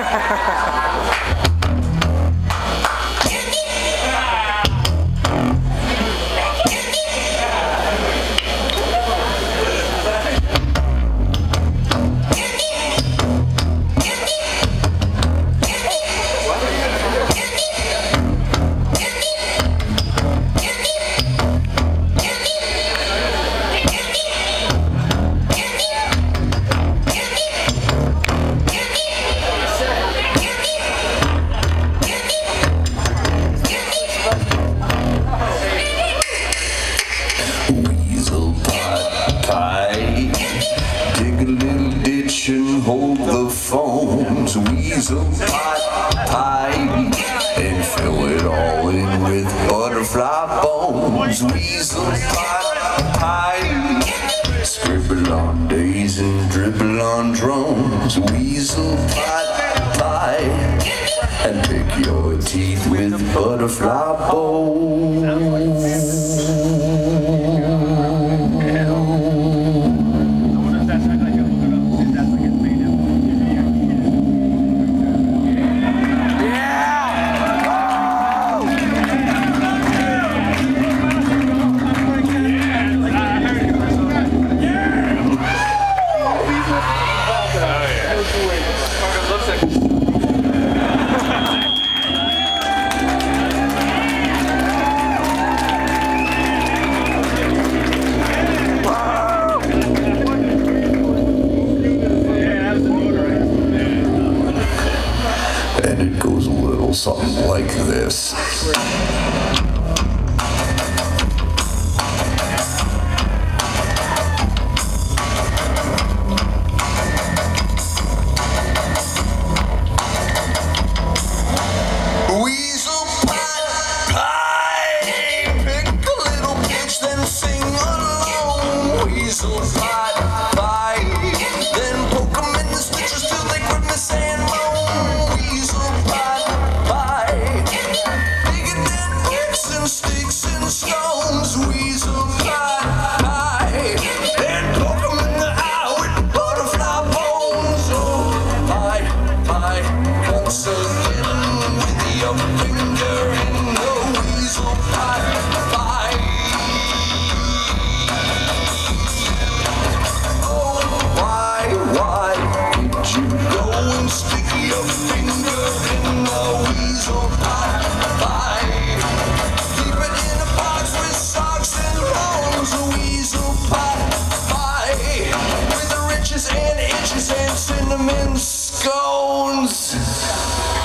Hold the phones, weasel pot pie, and fill it all in with butterfly bones. Weasel pot pie, scribble on days and dribble on drones. Weasel pot pie, and pick your teeth with butterfly bones. And it goes a little something like this. Weasel pot pie, pick a little pitch, then sing along. Weasel pot pie, then poke 'em in the stitches till they grip the sand bone. Weasel pot pie, digging in bricks and sticks and stones. Weasel pot pie, then poke 'em in the eye with butterfly bones. Oh, pie, once again with your finger in the weasel pot pie. Oh, why did you go and stick your finger in the weasel pot pie? Keep it in a box with socks and bones. A weasel pot pie with the riches and itches and cinnamon scones.